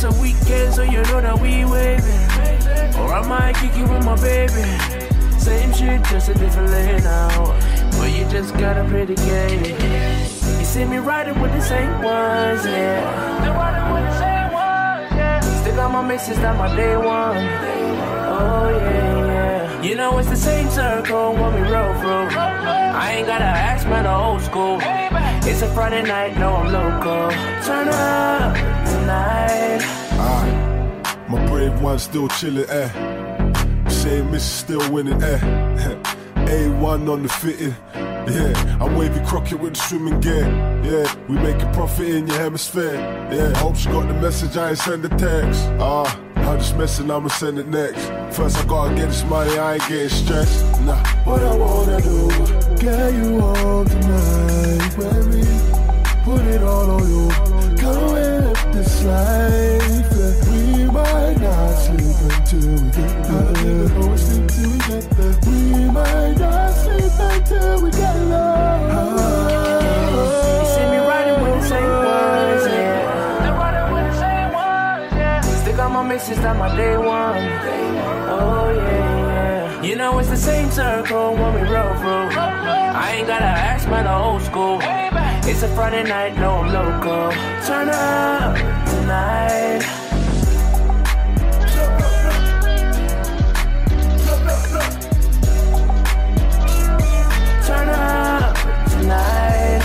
it's a weekend, so you know that we waving. Or I might kick you with my baby. Same shit, just a different lane now. But you just gotta play the game. You see me riding with the same ones, yeah. Still riding with the same ones, yeah. Still got my misses, that my day one. Oh yeah, yeah. You know it's the same circle when we roll through. I ain't gotta ask, man, the old school. It's a Friday night, no, I'm local. Turn up tonight. My brave one still chillin', Same miss still winning, A1 on the fitting. Yeah, I'm wavy crockett with the swimming gear. Yeah, we making profit in your hemisphere. Yeah, hope she got the message, I ain't send the text. I'm just messing, I'ma send it next. First I gotta get this money, I ain't getting stressed. Nah, what I wanna do, get you home tonight, baby. Put it all on you, come and live this life. Yeah, we might not sleep until we get there. We might not sleep until we get love. You see me riding with the same ones, yeah. Still riding with the same ones, yeah. Still got my misses, that my day one. Oh yeah, yeah. You know it's the same circle when we roll through. I ain't gotta ask, man, the old school. It's a Friday night, no, I'm local. Turn up tonight. Turn up tonight.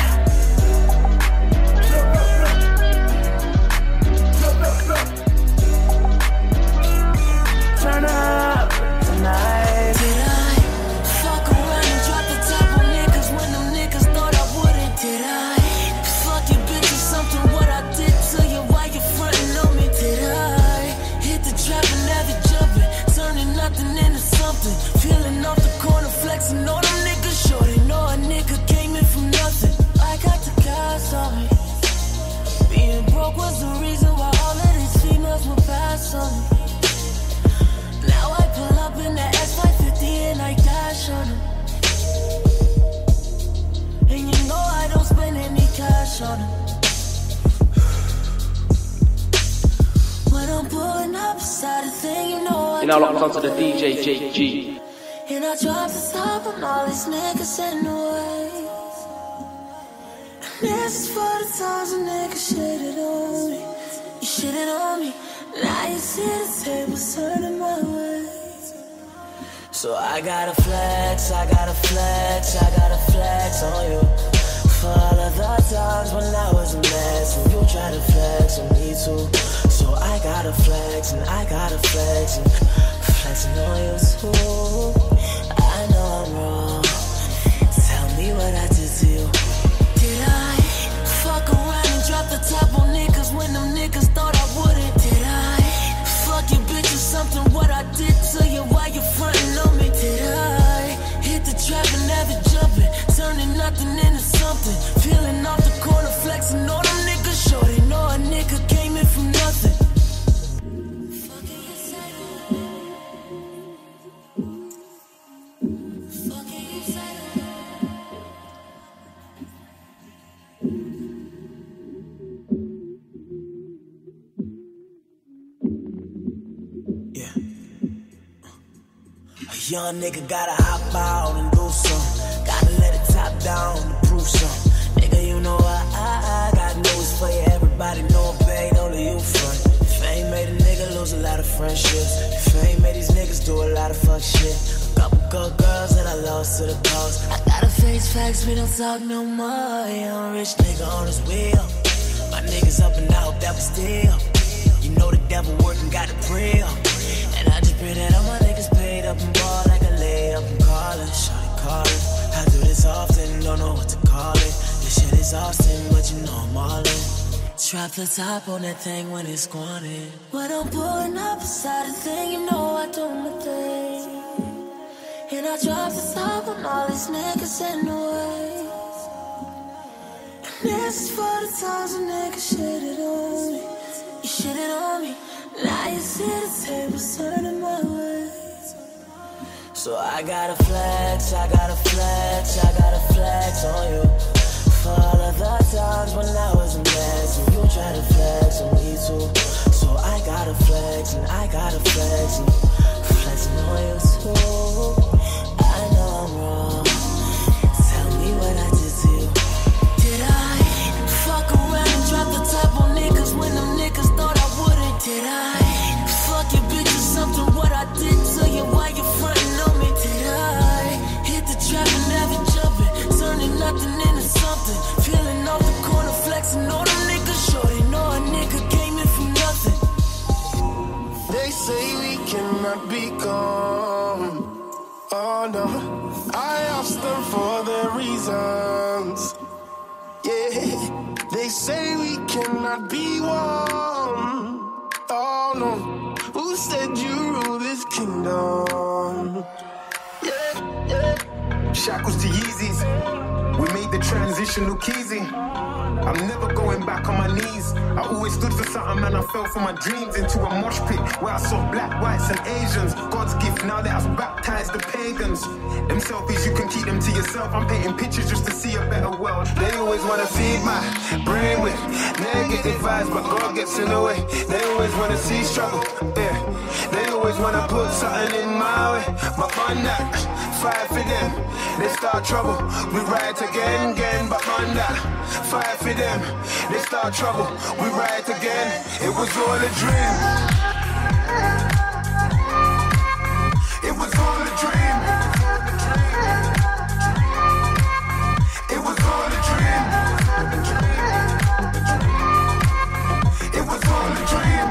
Turn up tonight. Did I fuck around and drop the top on niggas when them niggas thought I wouldn't? Did I fuck your bitch or something? What I did to you while you frontin' on me? Did I hit the trap and have you jumping, turning nothing into something? Peeling off the corner, flexing on them niggas. Sure they know a nigga came in from nothing. I got the gas on me. Being broke was the reason why all of these females would pass on me. Now I pull up in the S550 and I dash on them. And you know I don't spend any cash on them. When I'm pulling up beside the thing, you know I You're now locked onto the DJ JG. And I tried to stop on all these niggas in the way. And this is for the times a nigga shitted on me. You shitted on me. Now you see the table turning my way. So I gotta flex, I gotta flex, I gotta flex on you. For all of the times when I was a mess and you tried to flex on me too. So I gotta flex and I gotta flex and flexing on you too. I know I'm wrong. Tell me what I did to you. Did I fuck around and drop the top on niggas when them niggas thought I wouldn't? Did I fuck your bitch or something? What I did to you while you frontin' on me? Did I hit the trap and have you jumping, turning nothing into something? Peeling off the corner, flexing on them niggas. Sure they know a nigga came in from nothing. Young nigga gotta hop out and do some. Gotta let it top down to prove some. Nigga, you know I got news for you. Everybody know babe, only you front. Fame made a nigga lose a lot of friendships. Fame made these niggas do a lot of fuck shit. A couple good girls that I lost to the cause. I gotta face facts, we don't talk no more. Young rich nigga on his wheel. My niggas up and out, that was still. You know the devil working, got a prill. And I just pray that all my niggas paid up and ball like a layup and callin', shawty callin'. I do this often, don't know what to call it. This shit is Austin, but you know I'm all in. Drop the top on that thing when it's squanted. When I'm pulling up beside the thing, you know I do my thing. And I drop the top on all these niggas in the way. And this is for the times a nigga shitted on me. You shitted on me. Now you see the table turning my way. So I gotta flex, I gotta flex, I gotta flex on you. For all of the times when I was a mess and you tried to flex on me too. So I gotta flex and I gotta flex and flexing on you too. I know I'm wrong. Tell me what I did to you. Did I fuck around and drop the top on niggas when them niggas thought I wouldn't? Did I fuck your bitch or something? What I did to you while you frontin' on me? Did I hit the trap and never jumping, turning nothing into something? Feeling off the corner, flexing on them niggas. Sure they know a nigga came in from nothing. They say we cannot be gone. Oh no, I asked them for their reasons. Yeah, they say we cannot be one. Oh no, who said you rule this kingdom? Yeah. Shackles to Yeezys, we made the transition look easy. I'm never going back on my knees. I always stood for something and I fell for my dreams into a mosh pit where I saw black, whites and Asians. God's gift now that I've baptized the pagans. Them selfies, you can keep them to yourself. I'm painting pictures just to see a better world. They always want to feed my brain with negative vibes, but God gets in the way. They always want to see struggle, yeah. They always want to put something in my way, but on that, fight for them. They start trouble, we ride again, but on that, fight for them. They start trouble, we ride again. It was all a dream. It was all a dream. It was all a dream. It was all a dream.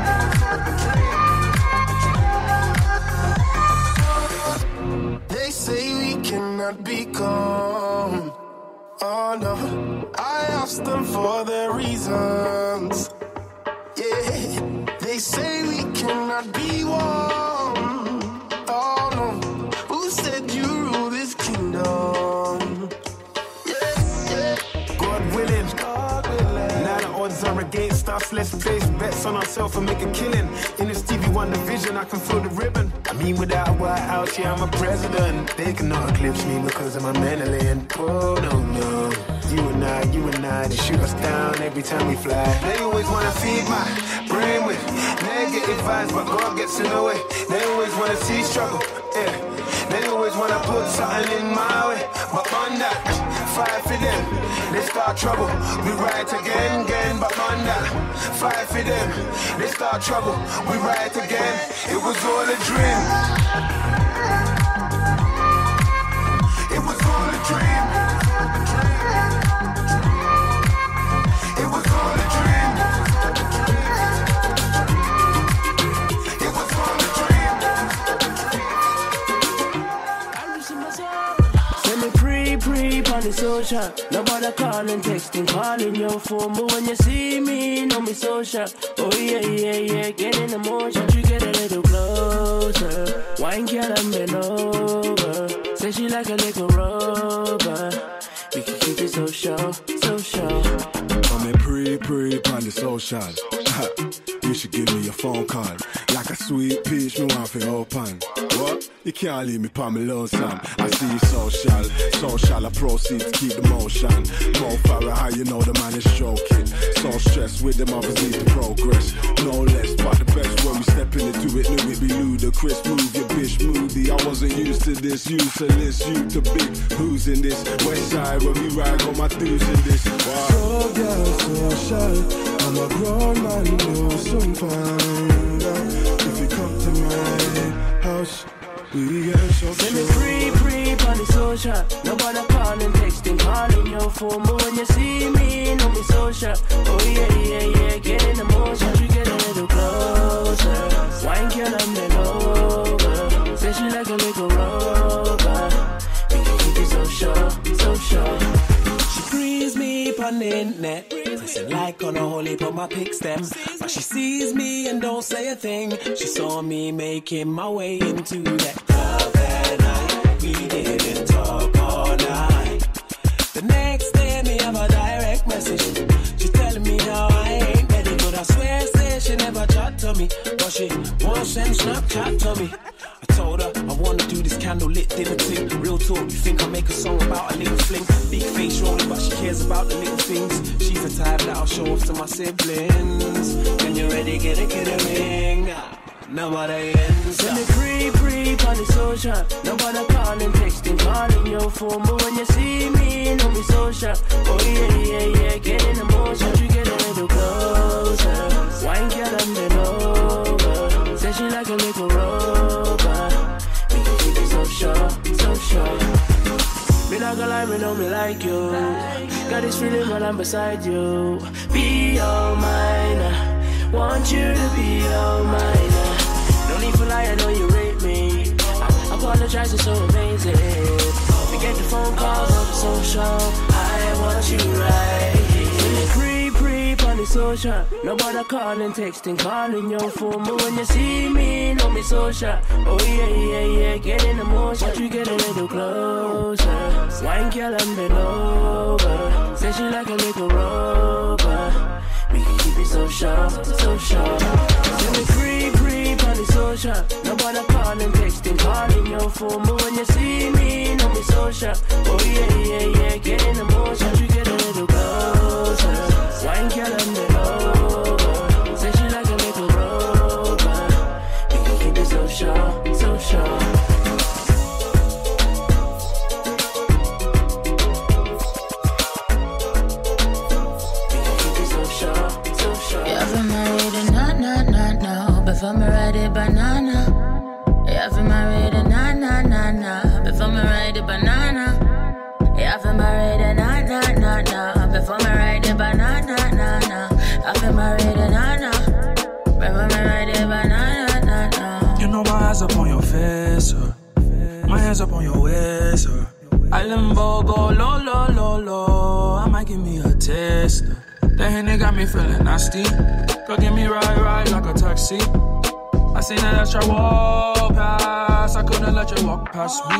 They say we cannot be calm. Oh no, I asked them for their reasons. Yeah, they say we cannot be one. Oh no, who said you rule this kingdom? Yeah. God willing. Now the odds are against us. Let's place bets on ourselves and make a killing. In this TV One division, I can feel the ribbon. I mean, without a White House, yeah, I'm a president. They cannot eclipse me because of my mentally. Oh no. You and I, they shoot us down every time we fly. They always wanna feed my brain with negative vibes, but God gets in the way. They always wanna see struggle, yeah. They always wanna put something in my way, but on that, fight for them. They start trouble, we ride again, but on that, fight for them. They start trouble, we ride again. It was all a dream. It was all a dream. It was all a dream. It was all a dream. Send me pre on the social. Nobody calling, texting, calling your phone. But when you see me, know me social. Oh yeah, get in the motion. You get a little closer. Wine girl and bend over. Say she like a little rubber. We can keep it so sure. I'm in pre on the social. You should give me a phone call. Like a sweet peach, me want to open. What? You can't leave me pa me lonesome. I see you social, I proceed to keep the motion. Mo Farah, how you know the man is joking. So stressed with them others need to progress. No less, but the best when we stepping into it. Knew it be ludicrous, move your bitch moody. I wasn't used to this, useless, you to big. Who's in this? West side when we ride, got my dudes in this. Wow. So girl, so shy. I'm a grown man, you'll soon find out. If you come to my house, we get so send me free on the social. Nobody calling, texting, calling your phone. But when you see me, know me social. Oh yeah, get in the motion. You get a little closer. Wine girl and bend over. Say she like a little rubber. We can keep it so sure. She greets me on the internet, pressing like on a whole heap of my pics them. But she sees me and don't say a thing. She saw me making my way into that club that night. We didn't talk all night. The next day me have a direct message. She telling me how I ain't ready, but I swear say she never chat to me. But she won't send Snapchat to me. I told her I wanna do this candlelit dinner thing. Real talk, you think I make a song about a little fling? Big face rolling, but she cares about the little things. She's the type that I'll show off to my siblings. When you're ready, get a ring. Nobody ends. Send me pre on the social. Nobody calling, texting, calling your phone. But when you see me, know me social. Oh yeah, get in the motion. You get a little closer. Wine girl and bend over. Say she like a little robot. We can keep it so sure. Me not gonna lie, me know me like you. Got this feeling while I'm beside you. Be all mine. Want you to be all mine. No need for lie, I know you rate me. I apologize, it's so amazing. Forget the phone calls on the social. I want you right here. Pre on the social. Nobody calling, texting, calling your phone. But when you see me, know me social. Oh yeah, get in the motion. But you get a little closer. Wine girl and bend over. Say she like a little robot. We can keep it so sharp. Send me pre on the social. Nobody calling, texting, calling your phone. But when you see me, know me social. Oh yeah, get in the motion. You get a little closer. Wine girl and bend over. Say she like a little robot. We can keep it so sharp. Before me ride a banana, yeah, for married a na. Before me ride a banana, yeah, for married a na. Before me ride a banana, I for married a na. Before me ride a banana. You know my eyes up on your face, my hands up on your waist, I limbo go low. I might give me a taste. That Henny got me feeling nasty. Girl, give me ride like a taxi. I seen that extra walk past. I couldn't let you walk past me.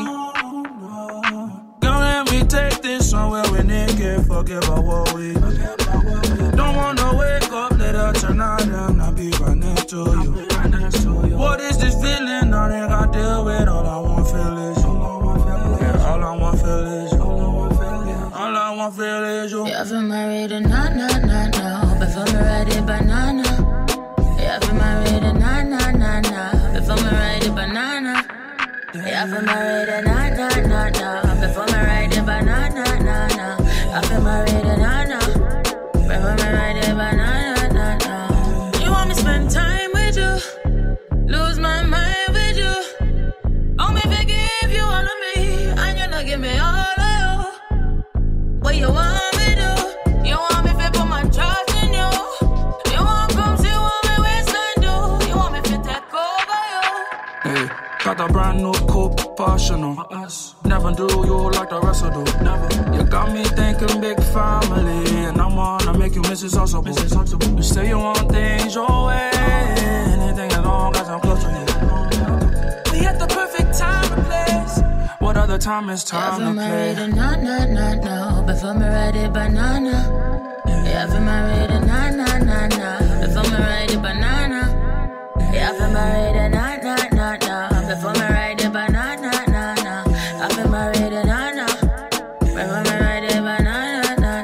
Girl, let me take this somewhere we naked. Forget about what we don't wanna wake up later tonight and not be right next to you. What is this feeling? I ain't got to deal with. All I want feel is you. All I want feel is you. All I want feel is you. Yeah, for married a na. Before me ride a banana. Yeah, for married a na. Before me ride a banana. Yeah, for married a na. Before me ride a banana. I for married a na. Before me ride a banana. You want me spend time with you, lose my mind with you. Want me forgive you all of me, and you not give me all of you. What you want me do? You want me to put my trust in you. You want come see what me waste and do. You want me to take over you. Hey, got a brand new coupe, passional. Never do you like the rest of do. Never. You got me thinking big family, and I wanna make you Mrs. Untouchable. You say you want things your way, anything as long as I'm close to you. We at the perfect time and place. What other time is time to play? Yeah, for married a na. Before me ride a banana. Yeah, for married a na. Before me ride a banana. Yeah, for married a na. Before me ride a banana. I for married a na. Before me ride a banana.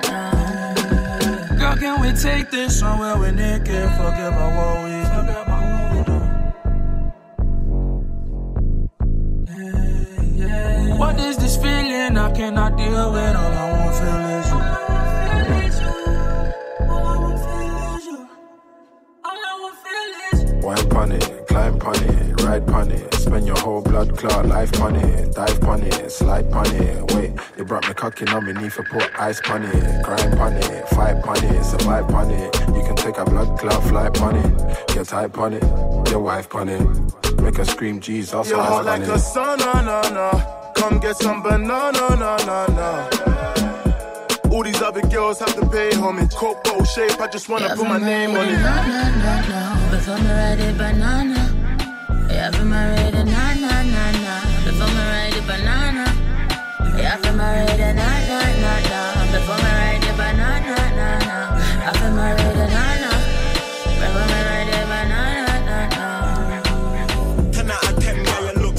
Girl, can we take this somewhere we naked? Forget about what we do. What is this feeling I cannot deal with? All I want feel is you. Wine pon it, climb pon it, ride pon it. Spend your whole blood clot life pon it. Dive pon it, slide pon it. Wait, you brought me cocking underneath and put ice pon it. Grind pon it, fight pon it, survive pon it. You can take a blood clot, fly pon it. Get tight pon it, your wife pon it. Make her scream Jesus, you're hot like the sun, na. Come get some banana, na. All these other girls have to pay homage. Coke bottle shape, I just wanna put my name on it. No. Before me ride a banana. Yeah, for me ride a na. Before me ride a banana. Yeah, for me ride a na. Before me ride a banana. I for me ride a na. Before me ride a banana. 10 out of 10, yeah, you look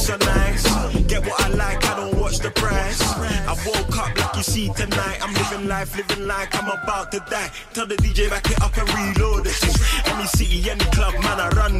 me tonight. I'm living life, living like I'm about to die. Tell the DJ back it up and reload it. Any city, any club, man, I run